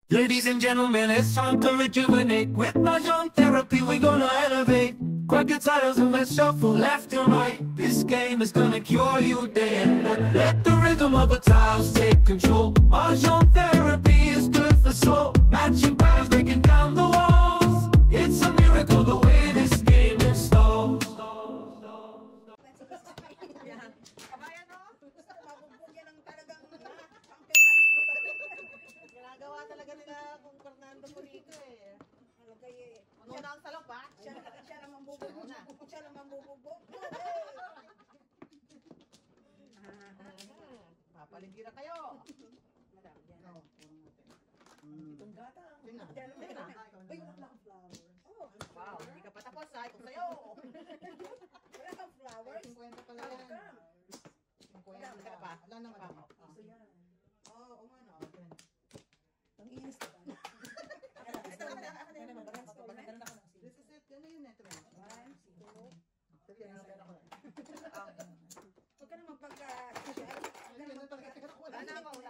Ladies and gentlemen, it's time to rejuvenate. With Mahjong therapy, we're gonna elevate. Grab your titles and let's shuffle left and right. This game is gonna cure you day and night. Let the rhythm of the tiles take control. Mahjong therapy is good for soul. Matching patterns, breaking down the walls. It's a miracle the way this game installs. Kabayan no? Gusto mabugbog yan ang talagang ang Fernando. Ginagawa talaga nila kung Fernando Bonito eh. Malagay eh. Muna ang salop ha? Siya lang mambubugbog. Siya lang mambubugbog. Papaligira kayo. Madami yan. Itong gata. Tingnan. Uy, wala akong flowers. Wow, hindi ka pa tapos ha? Ito sa'yo. Wala kang flowers? 50 pala yan. 50 ka pa? Wala naman ako. Gusto yan. Oo, umano. Ang inis ka ba? Ito naman. This is it. Yan na yun. Ito na. 1, 2. Huwag ka na magpagka-shell. Wala na ako.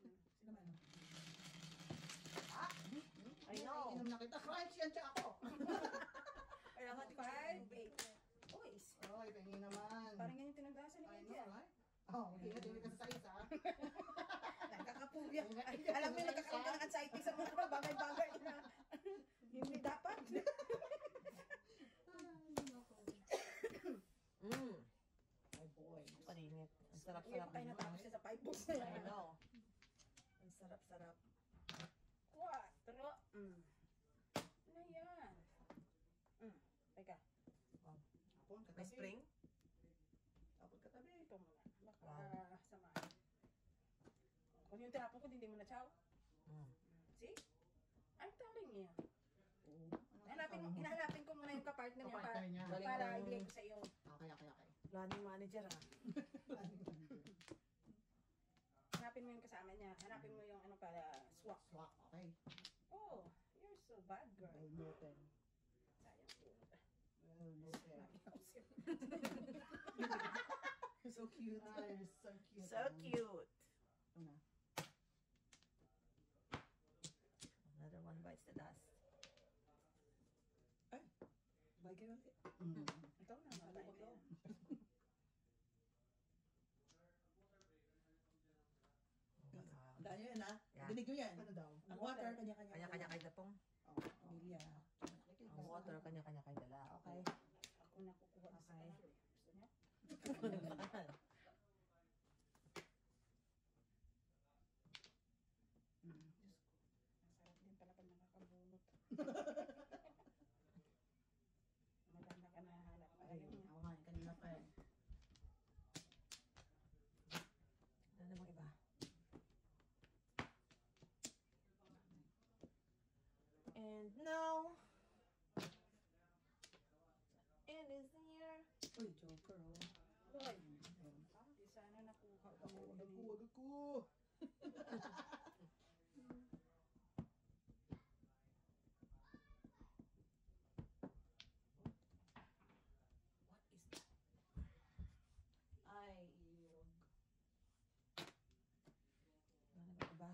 I know. Inom na kita. Crunch yan siya ako. Kaya nga, 5, 8. Uy, tingin naman. Parang ganyan tinagasan ni Wendy. Oo, ingat-ingat ka sa size ha. Nagkakapuya. Alam mo yung nagkakaroon ka ng anxiety sa mga bagay-bagay na hindi dapat. Ay boy, palinit. Ang sarap-sarap. Ay, natapos siya sa 5 books na yan. I know. Ang sarap-sarap. 4. Ano yan? Teka. May spring? Tapos katabi. Ito muna. Baka sama. Kung yung tinapon ko, hindi mo na chow. See? I'm telling you. Hinahanapin ko muna yung kapartner niya para i-blame ko sa iyo. Okay. Planning manager ha. Hanapin mo yung kasama niya. Hanapin mo yung ano para swak. Okay. Oh, you're so bad girl. Sayang po. So cute. So cute. Another one bites the dust. Ay, bagay ulit. Ito na, matay ko. Dahil yan ha? Dinig nyo yan. Ano daw? Ang water, kanya-kanya. Kanya-kanya kay Dapong. Milya. Ang water, kanya-kanya kay Dala. Okay. Ako na kukuha na sa'yo. Gusto niya? Masarap din pala pag nakakabunot. Maganda ka na halap. Ako nga, kanina pa eh. Ano namang iba? And now, it is the year. Uy, Joker oh. Uy, di sana nakuha ko. Wag ako. What is that? Ay, ilog. Ano ba iba?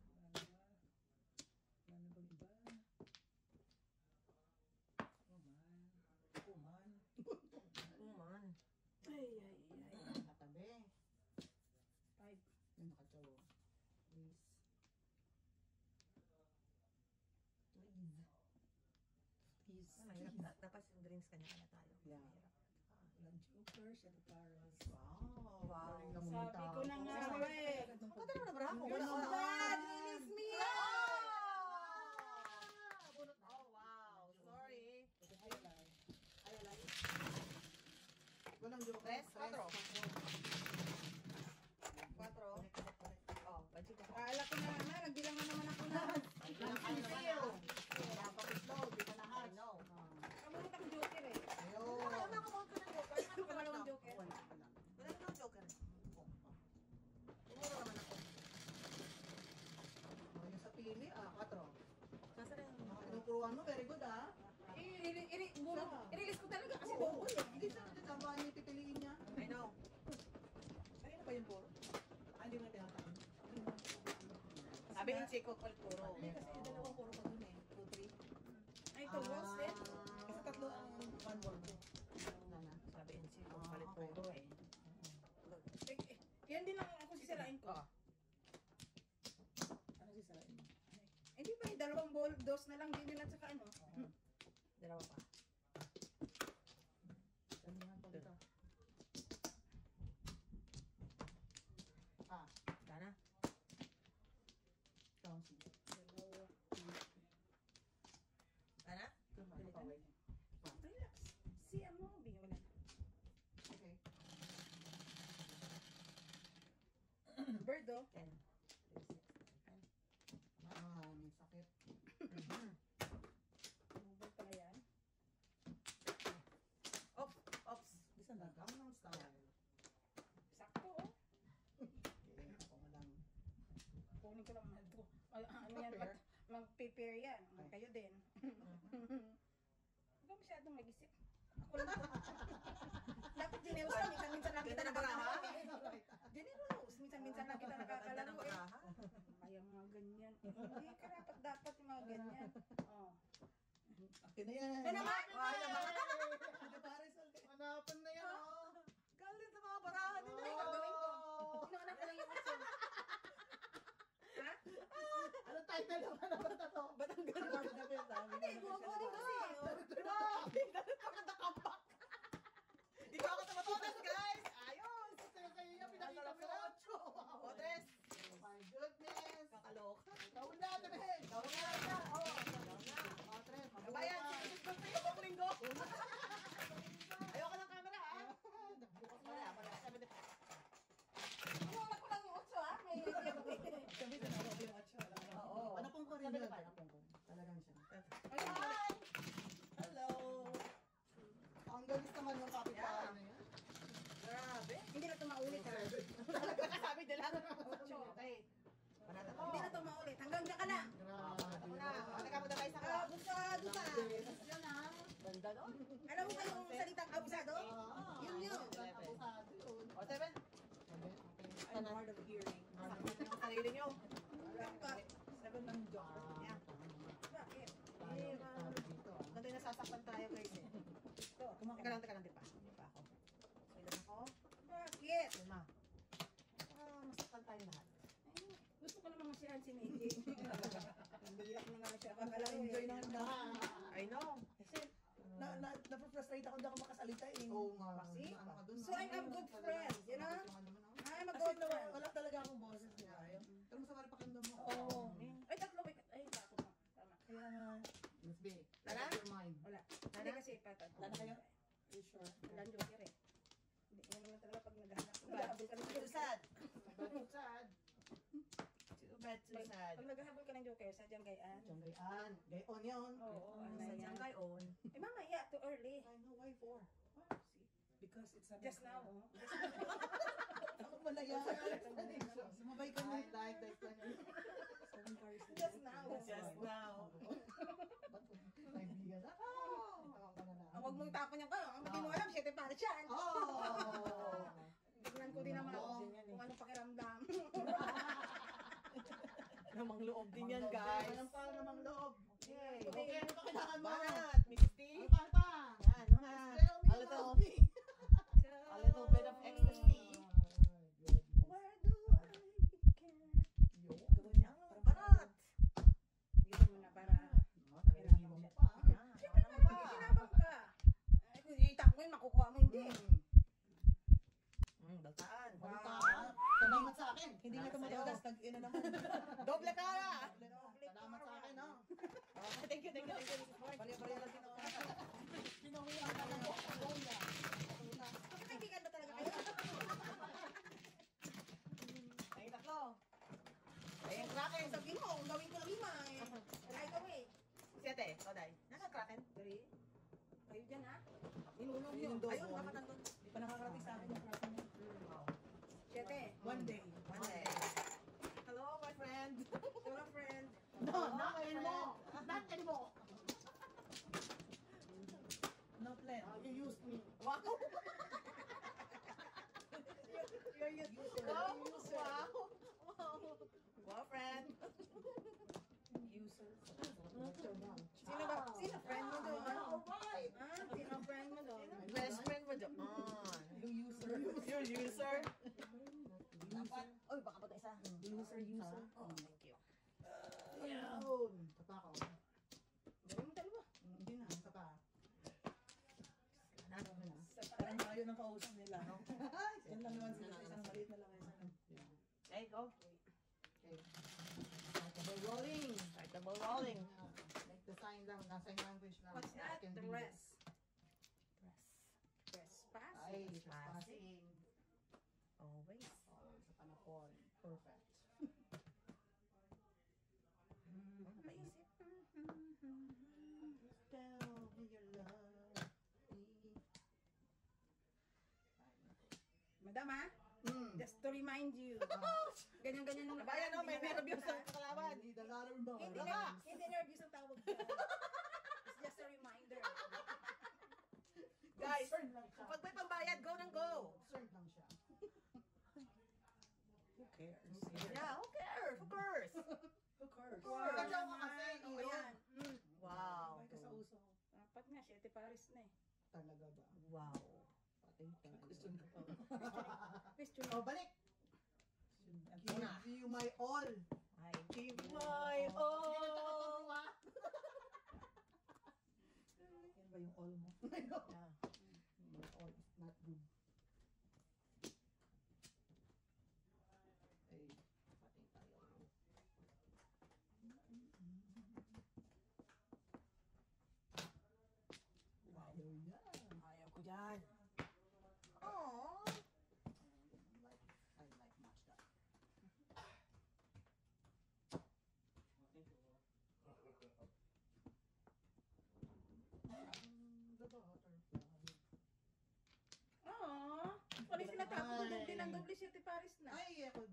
Kuman. Ay. Nakatabi. 5. Yung nakatawa. Please. Tapos yung drinks kanya-kanya tayo. Yeah. Ilang Joker, siya the Paros. Wow. Sabi ko na nga eh. Maganda naman na bravo. Release me! Oh, wow. Sorry. Walang Joker. 4. Oh, budget ako. Akala ko na naman. Nagbilang na naman ako na. Di ka nahal. No. Kamunot ako Joker eh. Ayun. Kamunot ko ng Joker. Wala naman Joker. Wala naman Joker. Tumuro naman ako. Yung sa pili, 4. Sasa rin. Tinuturuan mo, very good ah. I-release ko talaga kasi doon. Hindi sa tama niya pipiliin niya. I know. Kanina pa yung puro? Hindi mo na tinatawag. Sabi ng Chico, puro. Puro eh. Yan din lang ako sisirain ko. Ano sisirain mo? Hindi ba, dalawang ball, dos na lang din yun at saka ano. Dalawa pa. Damihan pa dito. Sana. Counting. Dalawa. Sana? Relax. Si ano, wala. Okay. Bird oh. 10. May sakit. Mobile pala yan. Ops. Ops. Bisa na ka ng style. Sakto oh. Okay, ako mo lang. Kunin ko lang ito. Ano yan, mag-prepare yan. Kayo din. Huwag ka masyadong mag-isip. Ako lang to. Dapat generous lang. Minsan-minsan lang kita nakakalaro. Generous. Minsan-minsan lang kita nakakalaro eh. Kaya mga ganyan. Hindi ka dapat yung mga ganyan. Oh. Akin na yan. Ano naman? Hanapan na yan. Galing sa mga barahan Ano nila. yung gagawin ko? Inaanap ko lang yung action. Ha? Ano title naman naman na to? Ba't ang galing? Hindi, bubunin kasi. Grabe! Galing pa ka nakambak! Di ba ako tumatunas, guys? Ayos! Kaya kayo yung pinakita mo yung 8. Otres! Oh my goodness. Kakaloka. Gawin na, Dre. Gawin na lang na. Oo. Otres, mabuhay Kabayan, pa. sinusunod sa'yo buong linggo. Ayoko ng camera, ha? Bukas Wala, na. wala. 75. Inaanap ko lang yung 8 ha. May Sabi na ako yung 8. Oo. Ano pong ko rin Sabi yun? na ba? Ano pong ko? Talagang siya. Hi! Hello! Ang galis naman yung kapitbahay na yan. Grabe. Hindi na ito maulit ha. Sabi nila. Okay. Panata to. Hindi na ito maulit. Hanggang dyan ka lang. Grabe. Ako na. Teka mo na tayo sa Abusado ka. Yan ah. Ganda doon. Alam mo ba yung salitang abusado? Yun yun. Abusado yun. O, 7. I'm hard of hearing. Sakit yung sarili nyo. Wala ka. 7 ng joke. Yan. Bakit? Ganito yung nasasaktan tayo, guys eh. Ito. Teka lang, di pa. Di pa ako. Kailan ako? Bakit? Lima. Masaktan tayo lahat. Ay, gusto ko naman masyahan si Meiji. Hindi lang na nga siya kakalaro. Enjoy na handa. I know. Kasi, Na-frustrate ako, hindi ako makasalita eh. Oo nga. Kasi, Ano ka dun? So I'm a good friend, you know? I'm a Kasi good friend. wala talaga akong boses niya. Pero masama rin pakinggan mo. Oo. Ay, tatlo. Ay, bako na. Tama. Kaya nga. Miss B. Tara? Your mind. Wala. Hindi kasi patat. Lana kayo? You sure? Wala ang joker eh. Hindi, yan lang talaga pag naghahanap. Naghahabol ka ng too joker. sad. Sad. Too bad, too sad. Pag naghahabol ka ng joker, sadyang gayaan. Diyan gayan. Gayon yun. Oo, ano Sadyang yan. gayon. Eh, mamaya, too early. I know why for. Because it's a Just now, oh. Ako pala yan. Sumabay ka na. I like that. Just now. Just now. Kaibigan. Ang huwag mong tapon yung kayo. Ang hindi mo alam, 7 para siyan. Oh! Tignan ko din naman Oo. kung anong pakiramdam. Namang loob din yan, guys. Walang pa namang loob. Okay. Okay, ano pa kailangan mo? Banat, Mrs. T. Ano pa, ano pa? Yan, ha. A little bit of ecstasy. Where do I begin? Gawin niya ang barat. Dito mo na para pakiramdam siya. Siyempre naman, pakikinabang ka. Ay, kung itang mo yun, makukuha mo hindi. Baltaan. Salamat sa akin. Hindi nga tumatagas, tag-ina naman. Doble kara. Salamat sa akin, no? Thank you, Mrs. Mark. Bali-bali lang din ako. Pinawihan ka na po. Magkakaibigan ba talaga kayo? Ay, tatlo. Ay, ang kraken. Sabi mo, gawin ko 5 eh. Right away. 7. Koday. Naka-kraken. 3. Kayo dyan ha? Ninunog nyo. Ayun, dapat nandun. Di pa nakakarating sa akin yung klase niya. 7. One day. One day. Hello, my friend. Hello, friend. No, not anymore. Not anymore. No plan. You used me. Wow. You're useless. Wow. Wow. Wow, friend. Useless. Sino ba? Sino friend mo doon? Alright. Ah, sino friend mo doon? Best friend mo doon. You user. Dapat. Uy, baka pa isa. User. Oh, Thank you. Yun. Tapa ko. Galing mo dalawa. Hindi na. Tapa. Parang tayo ng kausap nila, no? Yan lang naman sila sa isang maliit na lang. Okay, go. Okay. Start the ball rolling. Start the ball rolling. Like the sign lang. Sign language lang. What's that? Can The be- rest. Press. Trespass. Ay, Passing. passing. Always. Oh, sa panapon. Perfect. Napaisip. Tell me your love. Madam, ha? Just to remind you. Ganyan-ganyan nung Kabayan, no? May nervyos sa Hindi kalaban. dalaran mo. Hindi nervous ang tawag dyan. It's just a reminder. Guys, Concern lang siya. pag may pambayad, go nang go. Concerned lang siya. Who cares? Yeah, who cares? Who cares? Of course. Kacau ka kasi. Oo, yan. Wow. Ay, ka sa uso. Dapat nga, 7 Paris na eh. Talaga ba? Wow. Patay tayo. Question ka pa. Question. Oh, balik. Give you my all. I give my all. Yan ba yung all mo? Yeah. My all is not good. Ay, patay tayo. Ayaw yan. Ayaw ko dyan. Aww. I like much that. The butterfly. Oo. Wala sila tapos doble ng doble 7 Paris na. Ay, ako.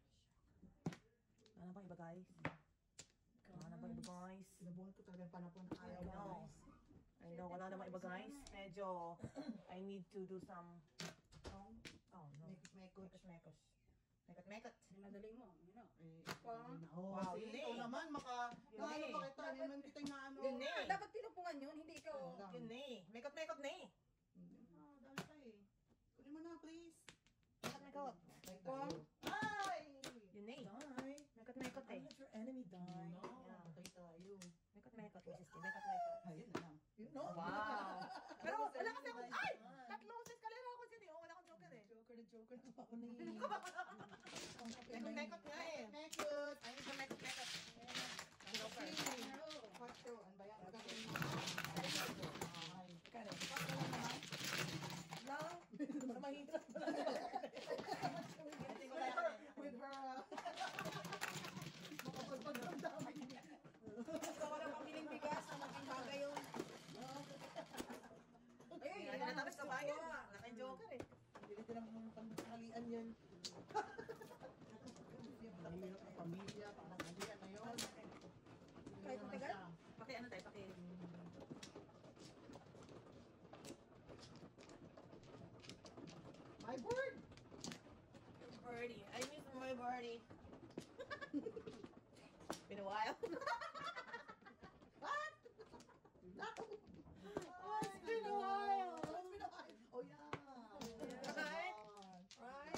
Ano ba iba guys? Ano ba iba guys? Sinabuhan ko talaga yung panapon na ayaw I know. guys. I know, wala namang iba guys. Medyo, I need to do some, oh no. Mekot-mekot. Mekos. Mekot. Madali mo, you know. Oh, Wow, see, yun ikaw eh. naman, Yun ano eh. ba kita, hindi naman kita na ano. Yun eh. Dapat pinupungan yun, hindi ikaw. Yun eh. Mekot na eh. Ah, dami pa eh. Kunin mo na, please. Mekot. Patay tayo. Ay! Yun eh. Die. Mekot eh. Let your enemy die. No, Yeah. patay tayo. Mekot, Mrs. T. Mekot. Ayun na lang. You know? Wow. Pero wala kasi akong, ay! Tatlo sa eskalera ako dyan eh. Oh, wala akong joker eh. Joker na pa ako na eh. Mekot nga eh. Mekot. I need to mekot. Joker. Quattro. Ano ba yan? Ay. Kare. Lang. Sa mahirap. With her, makapagpagdamdamin niya. Ikaw wala pamiling bigas, ang maging bagay yun. Ay, Hindi na tapos kabayan. Wala kayong joker eh. Hindi ka naman pangkalian yan. Mahirap ang pamilya, pangkalian na yun. Kahit matagal? Paki ano tayo, paki. My word! Birdie. I miss my birdie. Been a while. What? No! Oh, it's been a while. It's been a while. Oh, yeah. Right? Right?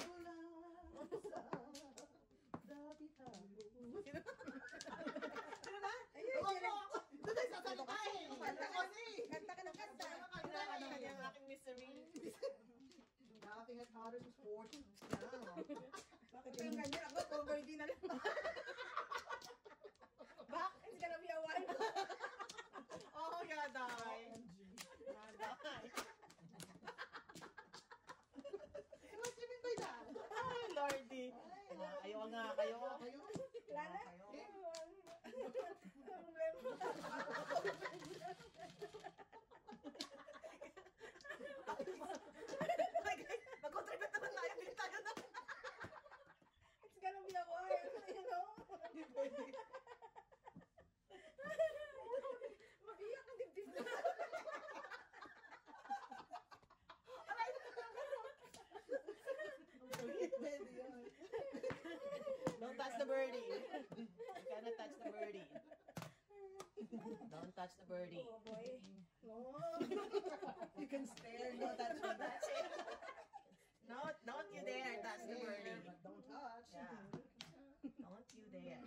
Sino na? Doon tayo sasalita eh. Kanta kasi. Kanta ka ng kanta. Kinakanta niya ang aking misery. Laughing at others is sport. Bakit yung ganyan? Ako, poverty na lang. Bak, it's gonna be a while. Oh, yaday. OMG. Yaday. What do you mean by that? Ay, Lordy. Ayaw nga kayo. Kayo? Wala na? Kayo. Mag-contribute naman tayo. Bili tayo na. It's gonna be a while, you know? Mag-iyak ang dibdib na. Pwede yan. Don't touch the birdie. You cannot touch the birdie. Don't touch the birdie. Oh boy. No. You can stare, no touch me. That's it. Don't you dare touch the birdie. But don't touch. Yeah. Don't you dare.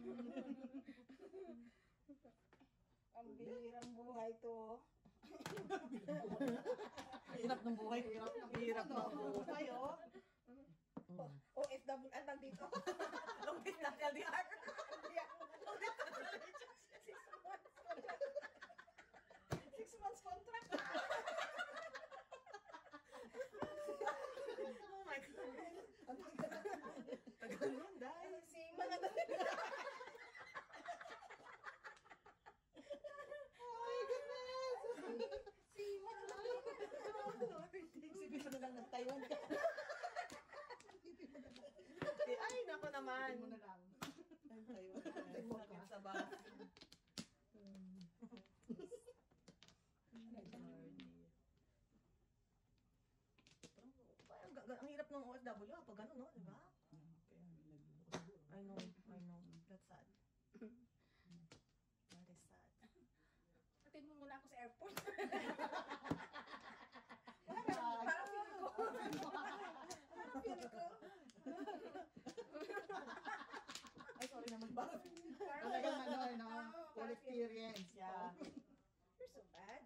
Ang bihirang buhay to. Hirap ng buhay. Hirap ng buhay, oh. OFW, anong dito? Long distance LDR. 6 months contract. Oh my God. Tagal nun, dahil. Si mga Si mga Isipin mo na lang ng Taiwan ka. Ay, nako naman. Isipin mo na lang. Ng Taiwan. Sakit sa back. Ang hirap ng OFW pag gano'n, no? Diba? I know. That's sad. That is sad. Atin mo muna ako sa airport. Parang feel ko. Parang feel ko. Ay, sorry naman ba? Talagang ano, full experience. Yeah. You're so bad.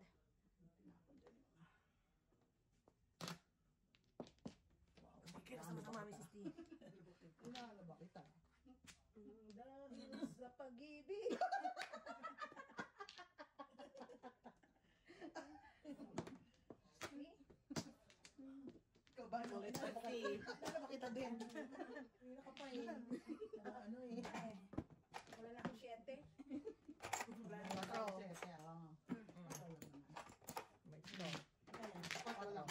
Kaya sama sa mami si Steve. Inaano ba kita? Dahil sa pag-ibig. Ikaw ba? Ulit si Steve. Ano ba kita din? Hindi ka pa eh. Ano eh. Wala na akong 7. Wala na Matro. ako. May snow. Ako lang.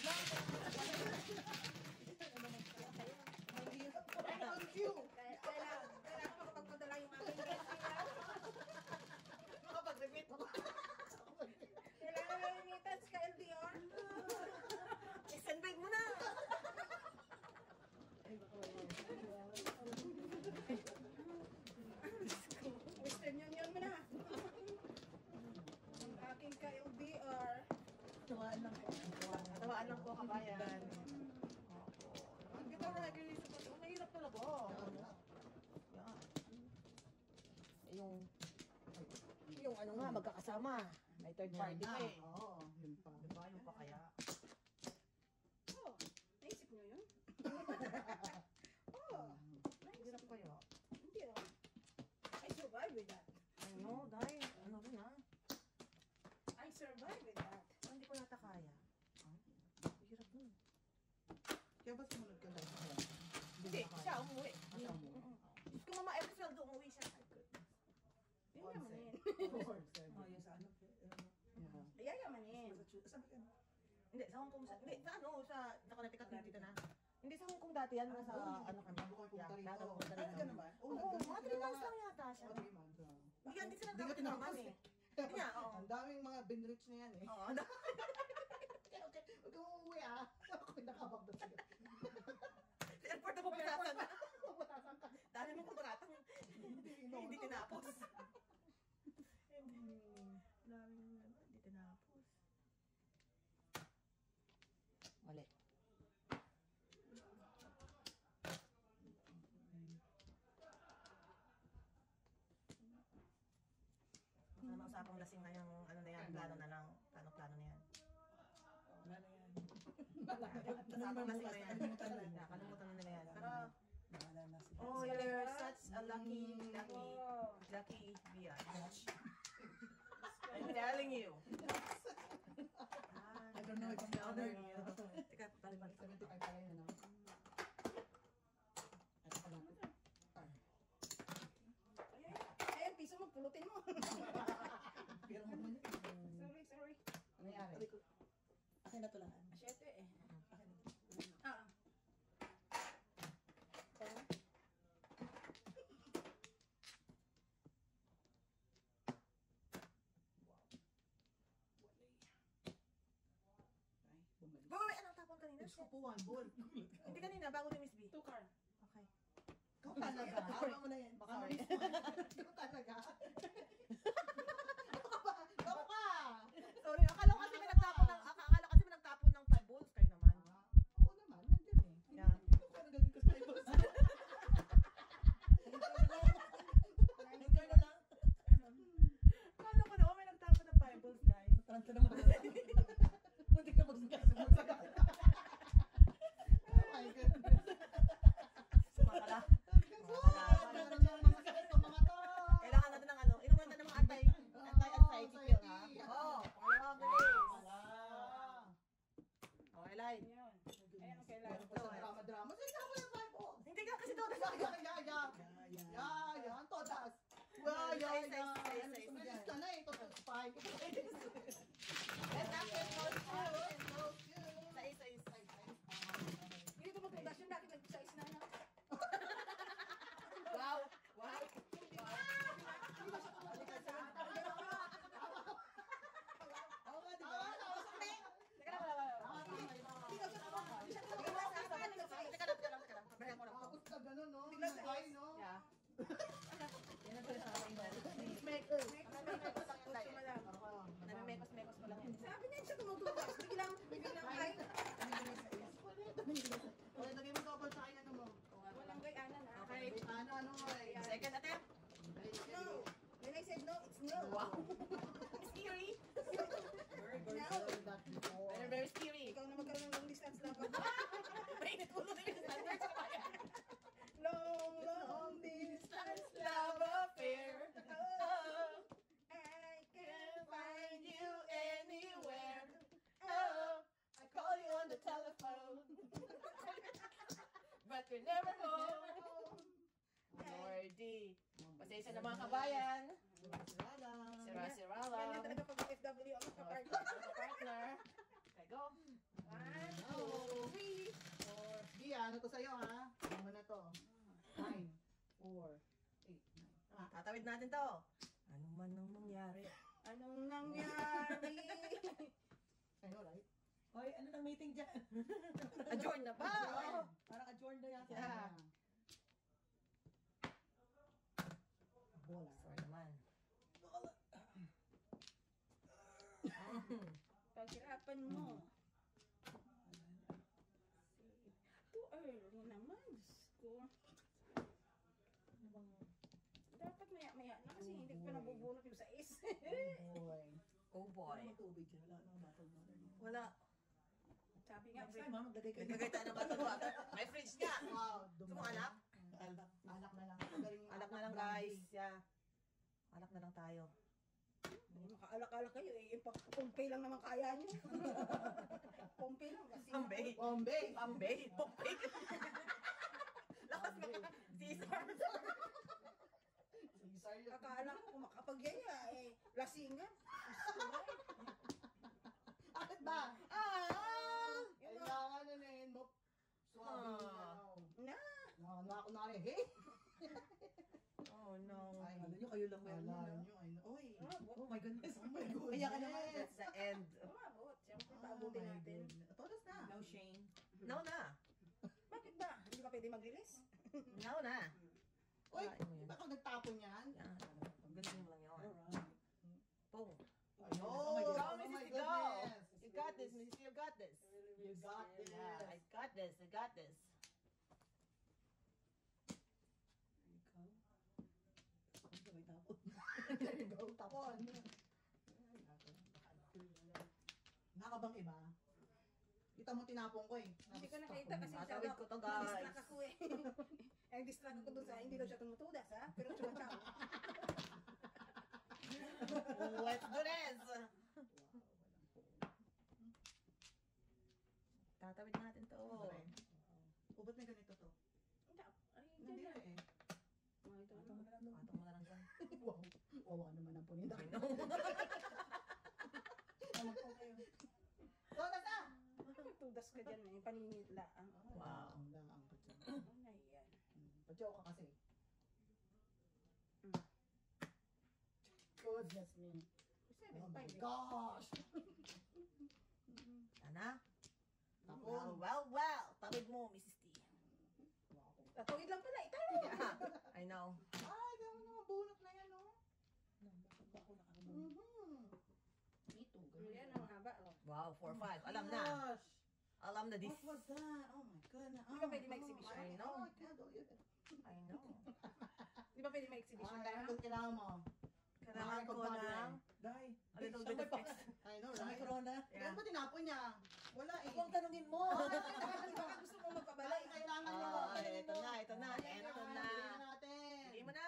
Thank you. Kailangan makapagpadala yung aming resilaw. Makapag-repeat mo. Kailangan may remittance ka LDR. I-sendbag mo na. Western Union mo na. Ang aking ka-LDR. Tawaan lang po. Tawaan lang po, kabayan. Ang ganda na nag-release ko. Mahirap talaga. Yan. Yung ano nga, magkakasama. May third party pa eh. Oo, yun pa. Diba? Yung pa kaya. Oh, naisip nyo yun? Oh, Hirap kaya. hindi oh. I survive with that. Ano, dahil, ano rin ha? I survive with that. Hindi ko nata kaya. Hirap nun. Kaya ba sumunod ka lang? Hindi, siya umuwi. Siya umuwi. Diyos ko mama, every sweldo umuwi siya. Ay, goodness. Yayamanin. Oh, yung sa ano? Yeah. Yayamanin. Saan ka? Hindi, sa Hong Kong, hindi, sa ano, sa Connecticut din dito na. Hindi, sa Hong Kong dati yan, nasa ano kami. Pupunta rito. Pupunta Ah, rito. ganun ba? Oo, mga 3 months lang yata siya. Oh, 3 months. Hindi yan, hindi sila Hindi ka nagkakaroon tinapos eh. eh. Hindi nga, oo. Ang daming mga binrich na yan eh. Oo, Okay, huwag kang umuwi ah. Ako'y nakabagdod sa'yo. sa airport na puputasan na. Puputasan ka. Dahil mo kontratang hindi tinapos. Hindi tinapos. Mali. Ano usapang lasing na yung ano na yan, plano na lang. Plano na yan. Wala na yan. Usapang lasing na yan. Nakalimutan na nila yan. Pero, Wala na sila. oh, you're such a lucky biatch. I'm telling you. I don't know if I'm Other honored. you. Teka, balik. 75 pa rin, ano? Ito pa lang. Ayan, piso mo, pulutin mo. Pero mo naman yun. Sorry. Ano nangyari? Akin na to lang. 7 eh. Akin na. Ah. Ay, bumalik. Babawi, anong tapon kanina? Diyos ko po, one ball. Hindi kanina, bago ni Miss B. 2 car. Okay. Ikaw talaga. Tama mo na yan. Baka Sorry. Ikaw talaga. Baka ka. Sorry, akala kasi may nagtapon ng 5 balls kayo naman. Oo naman, nandiyan eh. Ito naman. Muntik ka magsagat. Oh my goodness. Sumakala. Kailangan natin ng ano, inuman na ng mga anti-anxiety pill, ha? Oo, pangalawa, bilis. Okay, Lai. Yun. Ayan ang kailangan ko. Drama-drama. Sige, ako yung vibe ko. Hindi ka kasi doon. Yan, todas. Bilis ka na eh, todas spike. And after those two, sais. Hindi ito matudas yun. Bakit nag-size na na? Wow. Oo nga, di ba? Tapos ka ganun, no? Nagay, no? Yeah. Namimekos-mekos ko lang yan. Sabi niya siya tumutudas. Biglang ay. Okay, lagay mo double sa akin, ano mo? Walang gayanan ha. Okay. Ano, eh? Second attempt. No. When I said no, it's no. Wow. Scary. Very, very scary. Ikaw na magkaroon ng long distance na Mainit ulo din yung standards ko kaya. Long distance Love affair. Oh, I can't find you anywhere. Oh, I call you on the telephone. But you're never home. Lordy. Pasensya na mga kabayan. Sira-sira Ganyan lang. talaga pag FW ang kapartner. Partner. Okay, go. 1, 2, 3. Di, ano to sa'yo, ha? Ano mo na to? 9, 4, 8, 9. Tatawid natin to. Ano man nang mangyari. Anong nangyari? I know, right? Hoy, ano nang meeting dyan? Adjourn na ba? Oo, parang adjourn na yata. Yeah. Bola. Sorry naman. Paghirapan mo. Too early naman. Diyos ko. Dapat maya-maya na kasi hindi ko pa nabubunot yung sais. Boy. Oh boy. Ano tubig dyan? Wala nang bottle water. Wala. Sabi nga, Next time, ha, maglagay kayo. Naglagay tayo ng bottle water. May fridge nga. Wow, Gusto mo anak? Alak na lang. Alak na lang guys. Yeah. Alak na lang tayo. makaalak-alak kayo eh. Pompey lang naman kaya nyo. Pompey lang kasi. Bombay. Bombay. Bombay. Bombay. Lakas nga. Caesar. Akala ko makapagyaya eh. Lasingan. Bakit ba? Kailangan na rin mo. Na. Ako na rin. Hey! Oh no. Ay, Alam nyo, kayo lang ba Alam yun? nyo. Oy. Oh my goodness. Oh my goodness. Kaya ka naman. That's the end. Umabot. Siyempre, paabutin natin. Todos na. No shame. No na. Bakit ba? Hindi ba pwede mag-release? No na. Uy, Kain mo yan. baka nagtapon yan? Yan. Ganun lang yun. Alright. Boom. Oh my Go, goodness. Mrs. Go. You got this, Mrs. You got this. You got this. Yeah, I got this. I got this. There you go. Ang sabay tapon. There you go, tapon. Nakabang iba? Kita mo tinapon ko eh. Hindi ko nakita kasi Tatawid ko to, guys. distract ako eh. Ang distract ako dun sa hindi daw siya tumutudas ha. Pero tsumataw. Let's do this. Tatawid natin to. O, ba't may ganito to? Ay, Nandito ganyan. eh. Ay, ito Patong mo na lang dyan. Wow. Wawa naman ang punin. I know. Ano po kayo? Todas na! Tudas ka dyan eh. Paninitla. Wow. Ang laang pa dyan. Ano na yan? Padyaw ka kasi. Mm. Goodness me. Oh my gosh! Ana? Tapon. Well. Tawid mo, Mrs. T. Tatawid lang pala. Itayo. Yeah, I know. Ay, gano'n naman. Bunot na yan, no? Bakit ba ako nakarunong? Ito, Yan ang haba. Oh. Wow, 4-5. Alam na. Gosh! Alam na this. What was that? Oh my goodness. Di ba pwede ma-exhibition? I know. I can't believe it. I know. Di ba pwede ma-exhibition Ay, tayo? ano kailangan mo? Kailangan ko ng Die. a little bit of extra. I know, Sa na. Kaya ba tinapon niya? Wala eh. Ako ang tanungin mo. Baka gusto mo magpabalay. Kailangan niyo. Oh, ito na, ito na, ito na. Bigyan natin. Bigyan mo na.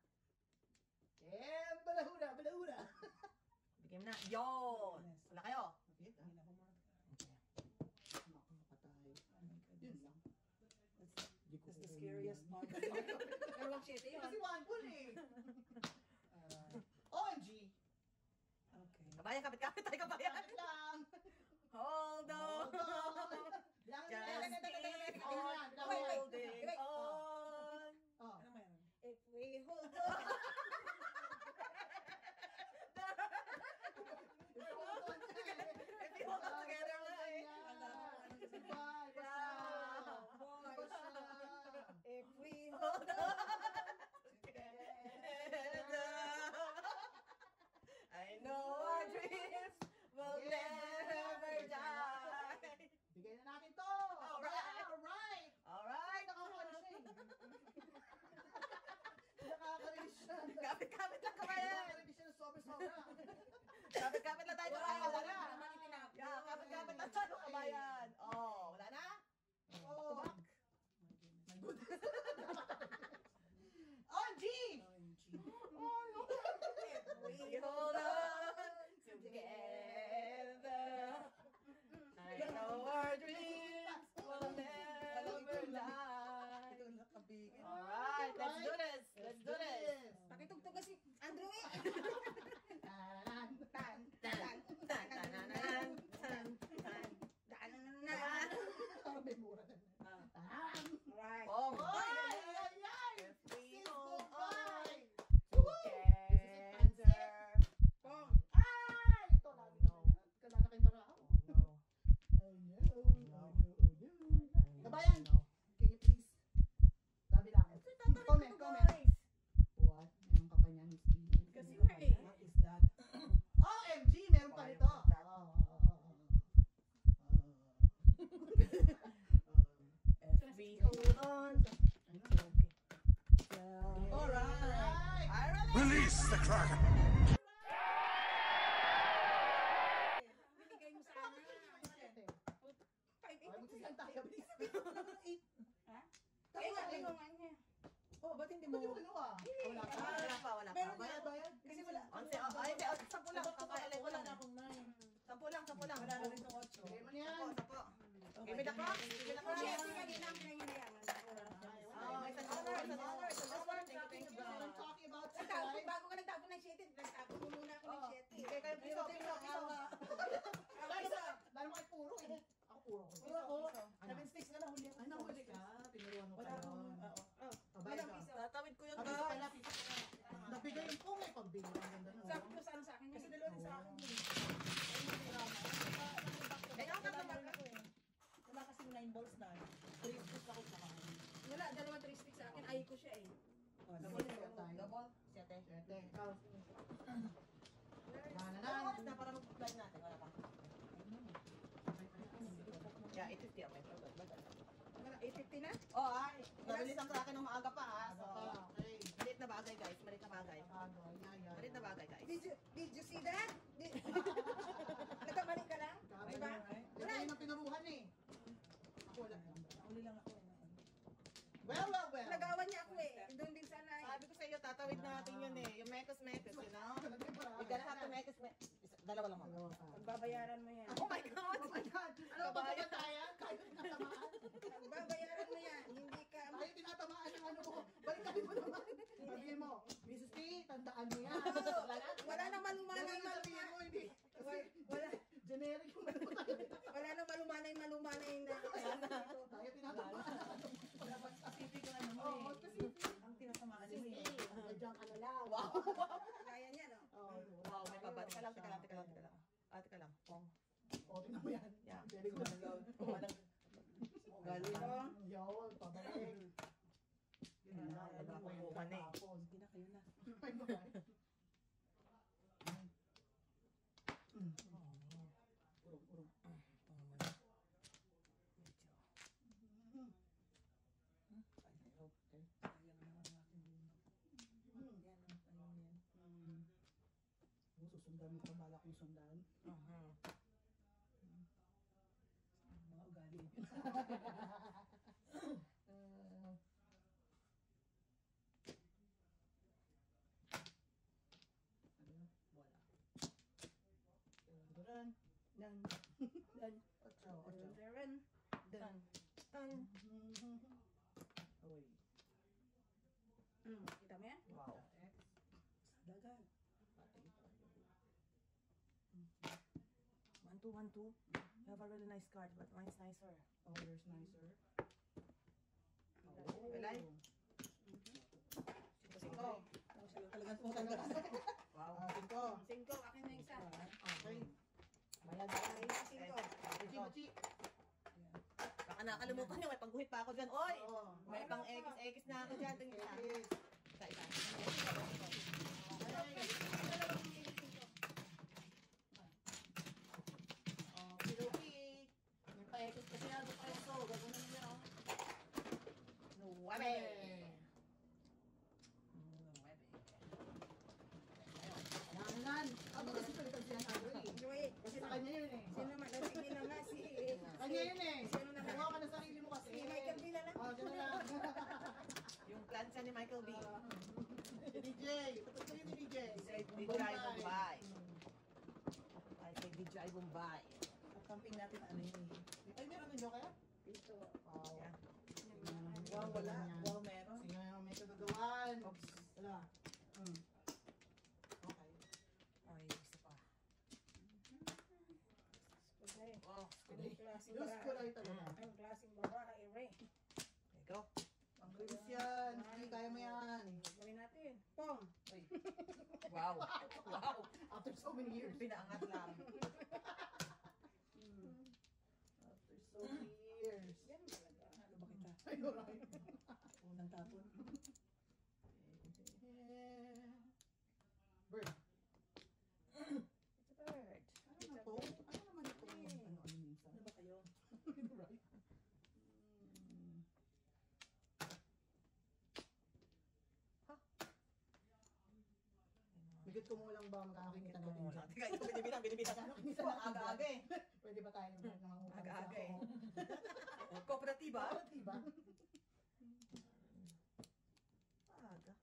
Balahura, balahura. Bigyan mo na. Yun. Wala kayo. Okay, Tingin ako muna. nakakapatay. Yun lang. That's the scariest part. Pero wag shit yun. Kasi one goal eh. OMG. Okay. Kabayan, kapit-kapit tayo, kabayan. Kapit lang. Hold on. Bilangan Just natin. keep Bilangan on yan, bilangan yan. holding on. Oh. Ano meron? If we hold on. If you hold on together, right? If we hold on. I know our dreams will never die. Bigay na natin to. Alright. Alright. Alright. Nakakarinig siya. Kapit-kapit lang, kabayan. Nakakarinig siya ng sobra-sobra. Kapit-kapit lang tayo, kabayan. Wala na. Naman itinapon. Yeah, kapit-kapit lang tayo, kabayan. Oh, wala na? Oh. Back. My goodness. OMG! OMG. Oh, no. We hold on together. I know our dreams will never die. Ito lang kabigin. Alright, let's do this. Let's do this. Pakitugtog kasi Andrew eh. Tanan. Tan, Tan, tan, tananan, tan, tan. tan. Parang may mura na. Tanan. Right. Oh, Ay, ay, ay! if we Sis, hold goodbye. on together. Pong. Ay! Ito, lagi na yan. Kailangan kayong barahaw. Oh no. Oh, no. Oh, no. Oh, no. Kabayan, can you please? Sabi lang. Comment, comment. What? Meron ka pa niyan, Miss B. Kasi nga eh. What is that? OMG, meron pa ito. If we hold on. Alright. Alright. Release the Kraken! Binigay mo sa akin. Ay, magsisan tayo, please. Ha? Kaya nga, lingo nga niya. Oh, ba't hindi Ba't mo? yung ano ah? Wala pa. Wala pa, wala pa. Meron Bayad, bayad. Kasi wala. Onse, ay, hindi, sampu lang. Wala na akong 9. Sampu lang, sampu lang. Wala na rin itong 8. Bigay mo na Sampu, yan. sampu. Give me the clock. Give me the clock. Siyempre, kanina ang pinahinayangan. Oh, it's an honor, it's an honor, it's an honor. Thank you, What I'm thank you. talking about, Nagtapon, guys. bago ka nagtapon ng shit, nagtapon mo muna ako ng shit. Okay, kayo, piso, piso, piso. Dahil mo kayo puro eh. Ako puro ko. Puro ako. 7 sticks na nahuli ako. Ay, nahuli ka. Tinuruan mo Wala pa akong, yun. oo. Kabay ka. Tatawid ko yun, Kabay ka guys. pala. Nabigay yung pong eh. Pagbigay ang ganda nun. Sabi ko saan sa akin Kasi yun. dalawa din sa akin yun. Kaya ako naman. Wala kasing 9 balls na. 3 sticks ako sa akin. Wala, dalawa 3 sticks sa akin. Ay ko siya eh. Double shot tayo. Double. Siyete. Siyete. Ikaw. Ano Nananan. oras na para mag-fly natin? Wala pa. Yeah, 8:50 ako. Wala, 8:50 na? Oh, ay. Nabilis ang sa akin ng maaga pa, ha? So, Okay. malit na bagay, guys. Malit na bagay. Ano, yan, yan. Malit na bagay, guys. Did you see that? Nagkamali ka lang? Sabi Diba? mo, wala yung pinuruhan eh. Ako wala. Nahuli lang ako. Well. Nagawan niya ako eh. Doon din sana eh. Sabi ko sa iyo, tatawid natin yun eh. Yung mekos-mekos, you know? Talaga yung paraan. We gotta have to mekos-mekos. Dalawa lang ako. Babayaran mo yan. Oh my God! Oh my God! Ano ba pagkatayan? Kahit tinatamaan? Babayaran mo yan. Hindi ka... Tayo tinatamaan ng ano mo. Balikan mo naman. Sabihin mo, Mrs. T, tandaan mo yan. Wala nang malumanay Ganun yung sabihin mo, hindi. Kasi Wala, generic yung ano tayo. wala nang malumanay na. Tayo tinatamaan. Specific ang ano mo Oo, eh. specific. Ang tinatamaan mo Mrs. eh. T, nandiyan ka na lang. Wow! Kaya niya, no? Oo, Wow, may pabati. Teka lang, teka lang, teka lang, teka lang. Teka lang. Pong. Oo, tingnan mo yan. Yeah. Very good. Galing. Yun, pabalik. Yun na. Nagpapukan na eh. Sige na, kayo na. Ay, babae. Urong. Ayan naman ang aking buno. Yan, ayun yan. Susundan mo pa bala kong sundan. Bola. Duran. Dan. Dan. Ocho. Dun. Tan. Tan. Uy. Kita mo yan? Wow. X. Dagan. Patay tayo. 1, 2, 1, 2. You have a really nice card, but mine's nicer. Oh, yours nicer. Walay. Singko. Talagang tumatanggal. Wow. Cinco. 5, akin na isa. Okay. Bayad. Ay, 5. Bachi, bachi. Baka nakalimutan nyo, may pangguhit pa ako dyan. Oy! Oo. May pang X na ako dyan. Tingin isa. Yes. Isa. Oh, Pirupi. May pa-ekos kasi yan. Peso. Gagawin na niya. Nuwabe! Kailangan. Ako kasi palitan siya sa akin eh. Wait. Kasi sa kanya yun eh. Sino naman? Sige naman si... Kanya yun eh. Sino naman? Kuha ka ng sarili mo kasi. Si Michael B na lang. Oh, dyan na lang. Yung plancha ni Michael B. Si DJ. Tapos ko yun ni DJ. Say DJI Bombay. I say DJI Bombay. At camping natin ano yun eh. Ay, meron din kaya? Pito. Wow. Yeah. Wow, wala. Wow, meron. Sige, may kagagawan. Oops. Wala. Okay. Ay, isa pa. Okay. Oh, Anong klaseng Diyos ko lang babae? talaga. Anong klaseng babae, Ray? there you go. Ang bilis yan. Sige, kaya mo yan. Gawin natin. Pong! Wow. Wow. After so many years. Pinaangat lang. After so many years. Yan talaga. Ano ba kita? Ay, alright. Unang tapon. Bird. It's a bird. Ano naman to? Ano naman ito? Ano minsan? Ano ba kayo? Right? Bigit ko mo lang ba magkakakita natin dyan? Teka, ito binibilang. Minsan Oh, aga-aga eh. Pwede ba tayo nangangutang Aga-aga sa eh. ako? Kooperatiba? Diba? Aga.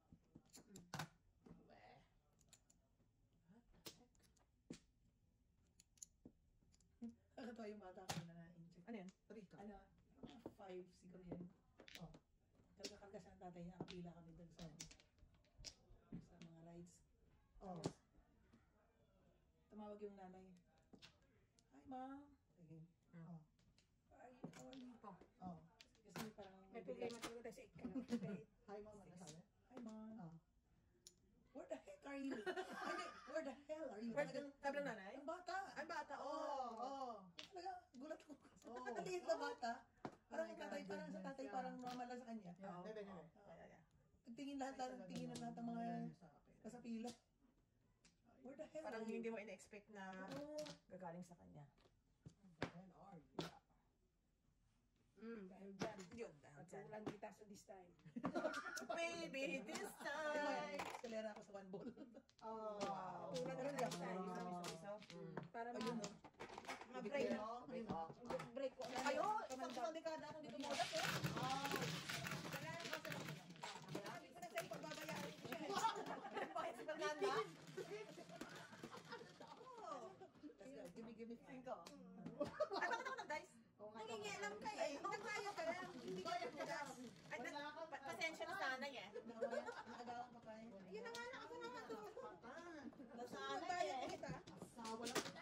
Nakatawa yung bata ko na na-inject. Ano yan? Rika. Ano, 5 siguro yan. Oh. Karga siya ng tatay niya, kapila kami doon sa mga rides. Oh. Tumawag yung nanay. Hi, ma'am. Sige. Oh. Ay, oh. Oh. Kasi parang May problema talaga sa ikaw. Hi, mama. Ano sabi? Hi, ma'am. Oh. Where the heck are you? Ay, where the hell are you? Sabi ng nanay? Ang bata. Ay, bata. Oh. Oh. Talaga, gulat ko. Oh. Ang liit na bata. Parang Oh my ang tatay, God, parang sa tatay, yeah. parang normal lang sa kanya. Yeah, bebe, bebe. Tingin lahat ng mga nasa pila. Where the hell Parang are you? hindi mo in-expect na Oo. gagaling sa kanya. When are you? Dahil dyan. Yun, dahil dyan. Patulan kita sa this time. Baby, this time. Eskalera ako sa one ball. Oh. Wow. Patulan kita this time. Miso. Para Ayun, no? ma-break na. Break off. Break ko. Ayo, isang dekada akong dito mo. That's it. Sabi ko na sa'yo, pagbabayaran ko siya. Bakit si Fernanda? Give me. Cinco. Ay, bakit ako nag-dice? Oh, nga, Nangingialam ka eh. Nagbayad ka lang. Hindi ka nagbayad. Ay, pasensya na sana eh. Nakagawa pa kayo. Yun na nga na ako naman to. Nasana Nagbayad eh. kita. Asawa lang kita.